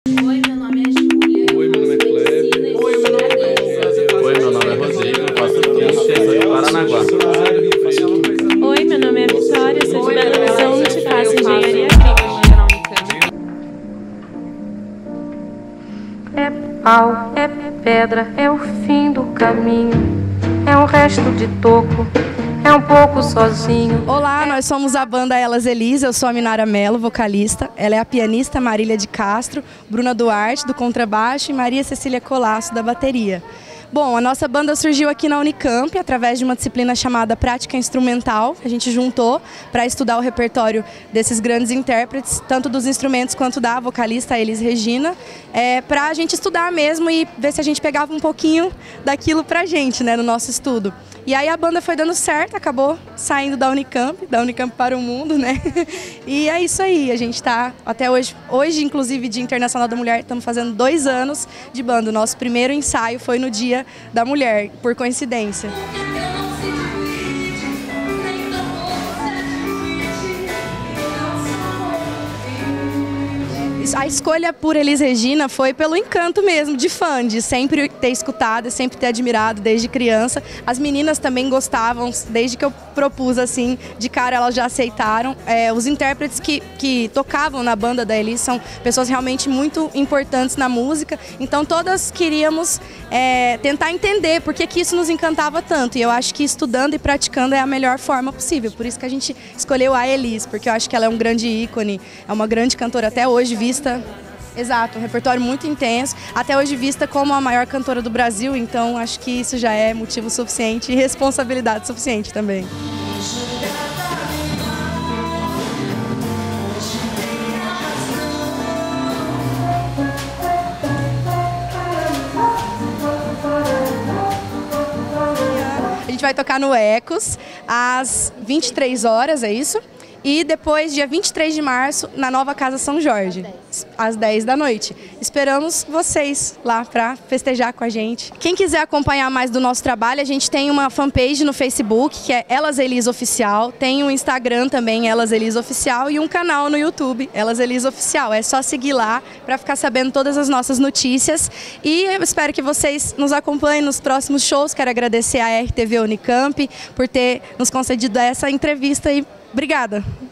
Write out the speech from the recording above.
Oi, meu nome é Júlia. Oi, meu nome é Kleber. Oi, meu nome é Oi, meu nome é Rodrigo, eu faço curso de Paranaguá. Oi, meu nome é Vitória, eu sou de Belo Horizonte, faço engenharia agrícola. É pau, é pedra, é o fim do caminho, é um resto de toco, é um pouco sozinho. Olá, nós somos a banda Elas Elisa, eu sou a Minara Mello, vocalista. Ela é a pianista Marília de Castro, Bruna Duarte, do contrabaixo, e Maria Cecília Colasso, da bateria. Bom, a nossa banda surgiu aqui na Unicamp através de uma disciplina chamada Prática Instrumental. A gente juntou para estudar o repertório desses grandes intérpretes, tanto dos instrumentos quanto da vocalista Elis Regina, para a gente estudar mesmo e ver se a gente pegava um pouquinho daquilo para a gente, né, no nosso estudo. E aí a banda foi dando certo, acabou saindo da Unicamp para o mundo, né? E é isso aí, a gente está até hoje, inclusive Dia Internacional da Mulher, estamos fazendo 2 anos de banda. O nosso primeiro ensaio foi no Dia da Mulher, por coincidência. A escolha por Elis Regina foi pelo encanto mesmo, de fã, de sempre ter escutado, sempre ter admirado desde criança. As meninas também gostavam, desde que eu propus assim, de cara elas já aceitaram. Os intérpretes que tocavam na banda da Elis são pessoas realmente muito importantes na música, então todas queríamos tentar entender por que isso nos encantava tanto. E eu acho que estudando e praticando é a melhor forma possível, por isso que a gente escolheu a Elis, porque eu acho que ela é um grande ícone, é uma grande cantora até hoje, vista. Exato, um repertório muito intenso, até hoje vista como a maior cantora do Brasil, então acho que isso já é motivo suficiente e responsabilidade suficiente também. A gente vai tocar no Ecos às 23 horas, é isso? E depois, dia 23 de março, na Nova Casa São Jorge, às 10 da noite. Esperamos vocês lá para festejar com a gente. Quem quiser acompanhar mais do nosso trabalho, a gente tem uma fanpage no Facebook, que é Elas Elisa Oficial. Tem um Instagram também, Elas Elisa Oficial, e um canal no YouTube, Elas Elisa Oficial. É só seguir lá para ficar sabendo todas as nossas notícias. E eu espero que vocês nos acompanhem nos próximos shows. Quero agradecer à RTV Unicamp por ter nos concedido essa entrevista e obrigada.